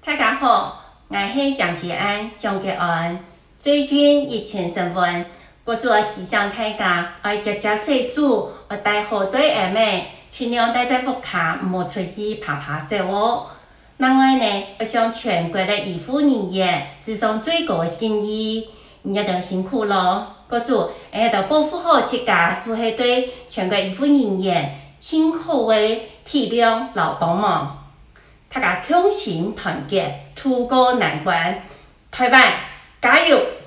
大家好，我是蒋捷安、蒋捷安。最近疫情升温，我说提醒大家要节节洗手，要戴好做下面，尽量待在屋卡，唔好出去爬爬走哦。另外呢，要向全国的医护人员致上最高的敬意，你一定辛苦咯。我说，要保护好自家，就是对全国医护人员尽好的体谅劳帮忙。大家同心团结，渡过难关。台湾加油！